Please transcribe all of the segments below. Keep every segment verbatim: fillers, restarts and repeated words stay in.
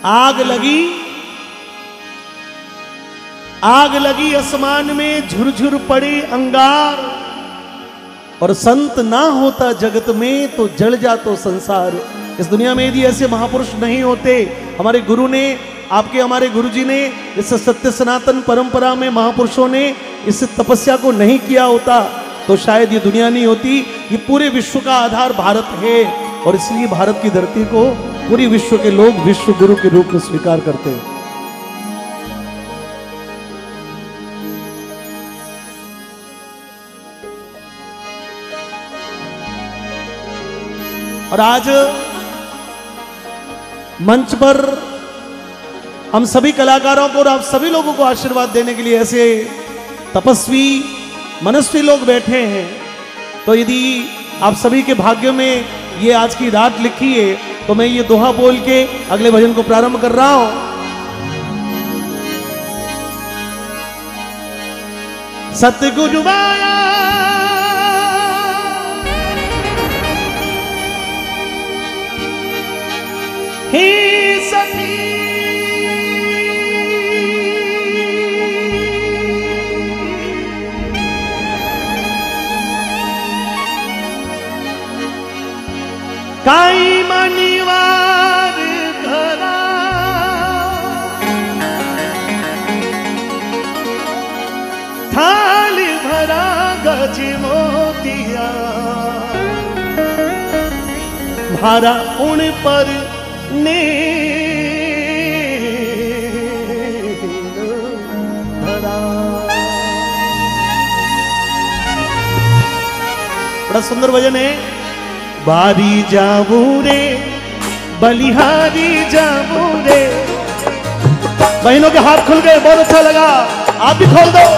आग लगी, आग लगी आसमान में, झुरझुर पड़े अंगार, और संत ना होता जगत में तो जल जातो संसार। इस दुनिया में यदि ऐसे महापुरुष नहीं होते, हमारे गुरु ने, आपके हमारे गुरुजी ने, इस सत्य सनातन परंपरा में महापुरुषों ने इस तपस्या को नहीं किया होता, तो शायद ये दुनिया नहीं होती। ये पूरे विश्व का आधार भारत है, और इसलिए भारत की धरती को पूरी विश्व के लोग विश्व गुरु के रूप में स्वीकार करते हैं। और आज मंच पर हम सभी कलाकारों को और आप सभी लोगों को आशीर्वाद देने के लिए ऐसे तपस्वी मनस्वी लोग बैठे हैं। तो यदि आप सभी के भाग्य में ये आज की रात लिखी है, तो मैं ये दोहा बोल के अगले भजन को प्रारंभ कर रहा हूं। सतगुरु माया हे सखी, काई मनिवार धरा, थाल भरा गज मोतिया, भारा उन पर ने धरा। बड़ा सुंदर भजन है। बारी जाऊं रे बलिहारी जाऊं रे। बहनों के हाथ खुल गए, बहुत अच्छा लगा, आप भी खोल दो।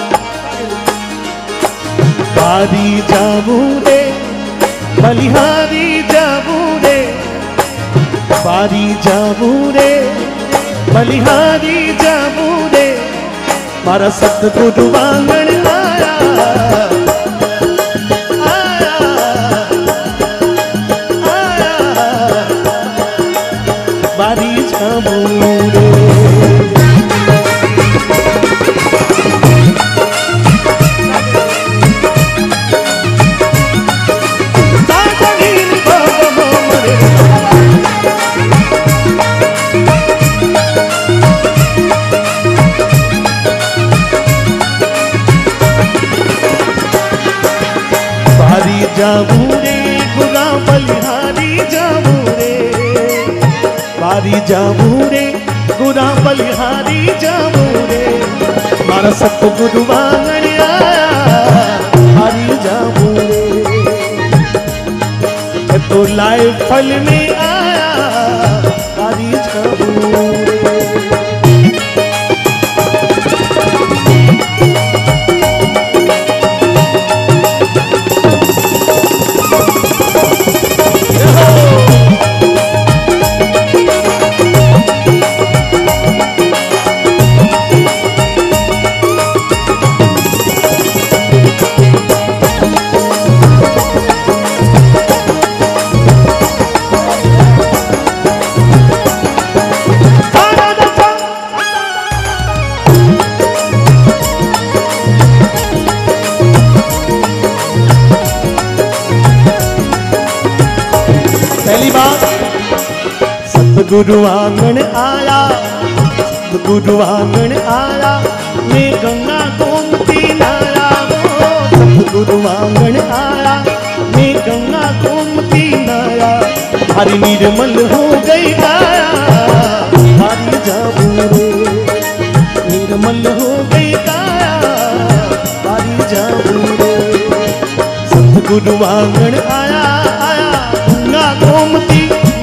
बारी जाऊं रे बलिहारी जाऊं रे, बारी जाऊं रे बलिहारी जाऊं रे, मारा सतगुरु वांगण आया, बारी जाऊं रे। बारी जाऊं रे गुरा बलिहारी जाऊं रे, बारी जाऊं रे गुरा बलिहारी जाऊं रे, मारा सतगुरु वांगण आया, बारी जाऊं रे। तो लाए फल में आया, बारी जाऊं रे। गुरु आंगन आया, गुरु आंगन आया, मैं गंगा गोमती नाया, गुरु आंगन आया, मैं गंगा गोमती नाया, हरि निर्मल हो गई काया, हरि जाऊं रे, निर्मल हो गई काया, हरि जाऊं रे। सतगुरु आंगन आया, आया गंगा गोमती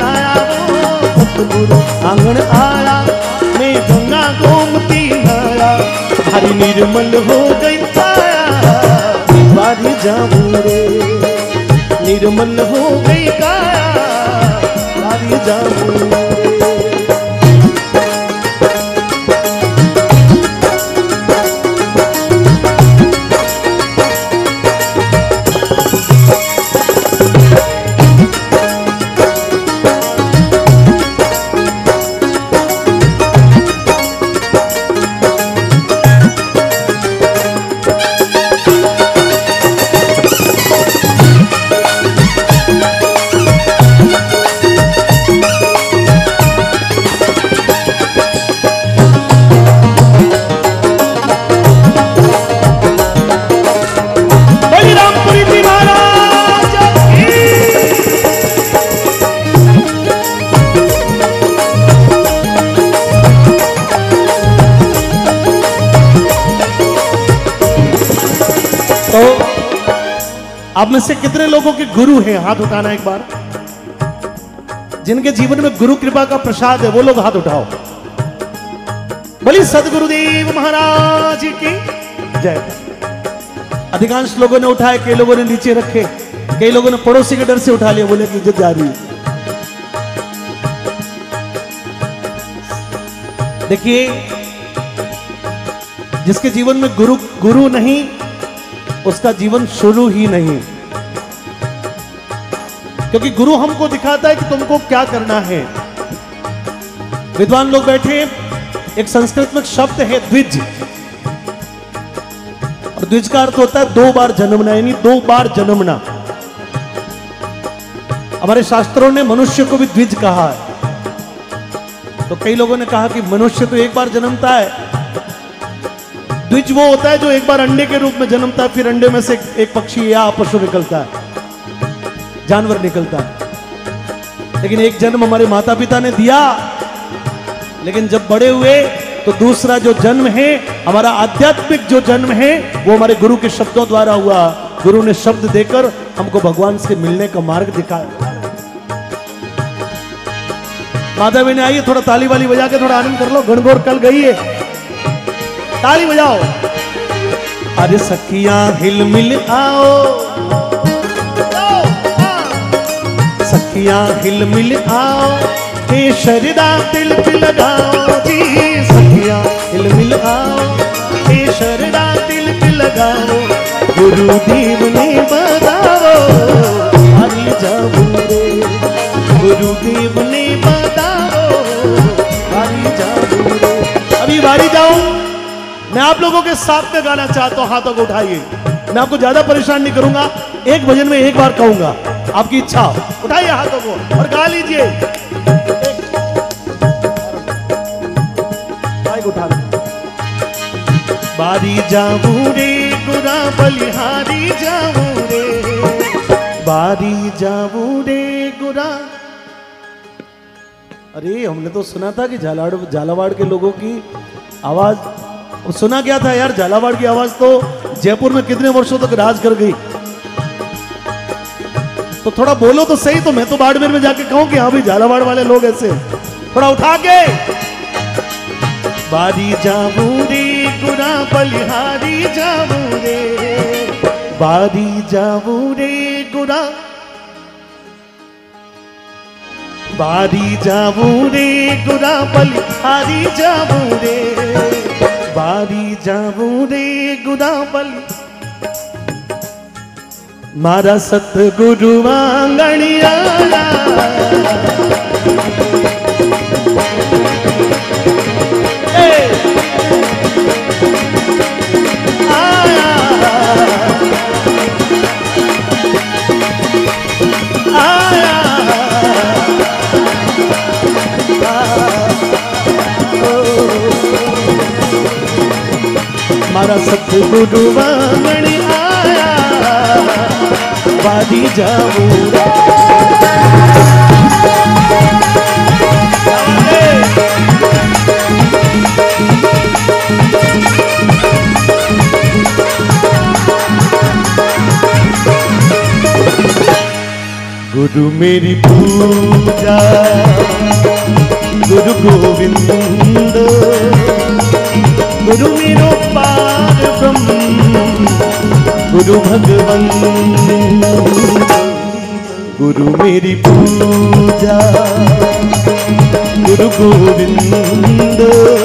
गुरु आंगन आया, मैं गंगा गोमती नाया, हरि निर्मल हो गई काया, बारी जाऊं रे, निर्मल हो गई काया, बारी जाऊं रे। आप में से कितने लोगों के गुरु हैं? हाथ उठाना एक बार। जिनके जीवन में गुरु कृपा का प्रसाद है वो लोग हाथ उठाओ। बोली सदगुरुदेव महाराज की जय। अधिकांश लोगों ने उठाए, कई लोगों ने नीचे रखे, कई लोगों ने पड़ोसी के डर से उठा लिया, बोले कि इज्जत जा रही है। देखिए, जिसके जीवन में गुरु गुरु नहीं, उसका जीवन शुरू ही नहीं। क्योंकि गुरु हमको दिखाता है कि तुमको क्या करना है। विद्वान लोग बैठे, एक संस्कृत में शब्द है द्विज, और द्विज का अर्थ होता है दो बार जन्मना, यानी दो बार जन्मना। हमारे शास्त्रों ने मनुष्य को भी द्विज कहा है। तो कई लोगों ने कहा कि मनुष्य तो एक बार जन्मता है, द्विज वो होता है जो एक बार अंडे के रूप में जन्मता है, फिर अंडे में से एक पक्षी या पशु निकलता है, जानवर निकलता है। लेकिन एक जन्म हमारे माता पिता ने दिया, लेकिन जब बड़े हुए तो दूसरा जो जन्म है, हमारा आध्यात्मिक जो जन्म है, वो हमारे गुरु के शब्दों द्वारा हुआ। गुरु ने शब्द देकर हमको भगवान से मिलने का मार्ग दिखाया। माता बहने आइए, थोड़ा ताली वाली बजा के थोड़ा आनंद कर लो। गणगौर कल गई है, ताली बजाओ। अरे सखियां हिल मिल आओ, सखियां हिल मिल आओ, केशरदा तिलक लगाओ जी। सखियां हिल मिल आओ, केशरदा तिलक लगाओ, गुरुदेव ने बताओ हरी जाऊं रे, गुरुदेव ने बताओ हरी जाऊं रे। अभी बारी जाऊं, मैं आप लोगों के साथ में गाना चाहता हूं, हाथों को उठाइए। मैं आपको ज्यादा परेशान नहीं करूंगा, एक भजन में एक बार कहूंगा, आपकी इच्छा। उठाइए हाथों को और गा लीजिए। उठा बारी जाऊं रे गुरा बलिहारी जाऊं रे, बारी जाऊं रे गुरा। अरे हमने तो सुना था कि झालावाड़ झालावाड़ के लोगों की आवाज, सुना क्या था यार, झालावाड़ की आवाज तो जयपुर में कितने वर्षों तक राज कर गई। तो थोड़ा बोलो तो सही, तो मैं तो बाड़मेर में जाके कहूं कि हाँ भी झालावाड़ वाले लोग ऐसे। थोड़ा उठा के बारी जाऊं रे गुरा बलिहारी जाऊं रे, बारी जाऊं रे गुरा, बारी जाऊं रे गुरा बलिहारी जाऊं रे, बारी जाऊं रे गुरा बलि। मारा सतगुरु आंगणिया मारा सतगुरु आंगण आया, बारी जाऊं रे। गुरु मेरी पूजा, गुरु गोविंद, गुरु मेरो पार ब्रह्म, गुरु भगवन। गुरु मेरी पूजा, गुरु गोविंद,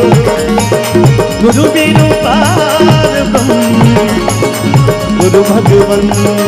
गुरु मेरो पार ब्रह्म, गुरु भगवन।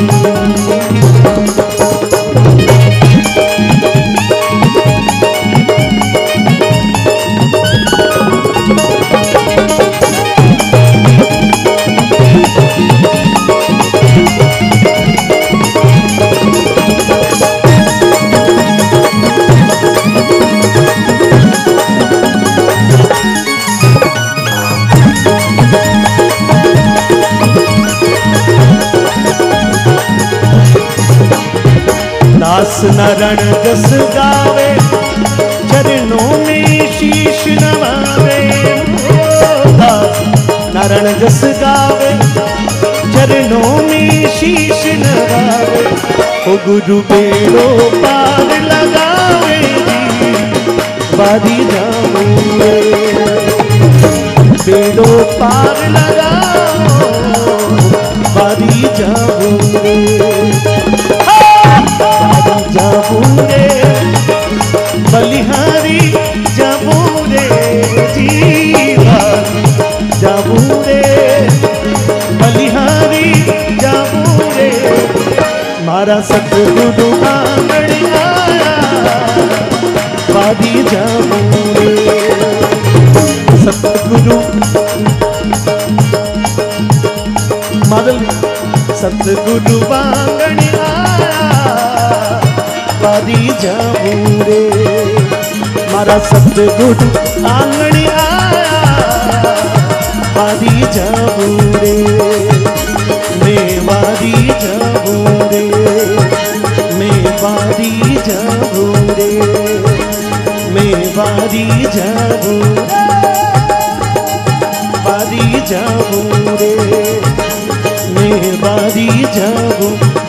दास नरण जस गावे, चरणों में शीश नवावे। दास नरण जस गावे, चरणों में शीश नवावे, ओ गुरु बेड़ो पार लगावे जी, वादी जाऊंगे बेड़ो पार लगाओ, वादी जाऊंगे वादी जाऊंगे बलिहारी जाऊंगे जी, जाऊंगे बलिहारी जाऊंगे, मारा सतगुरु आंगण आया, वादी जाऊंगे सतगुरु मादल सतगुरु आंगण आया, वादी जाऊंगे, मारा सतगुरु आंगण आया, वादी जाऊंगे, मैं वादी जाऊंगे, मैं वादी जाऊंगे, मैं वादी जाऊंगे, वादी जाऊंगे, मैं वादी जाऊंगे।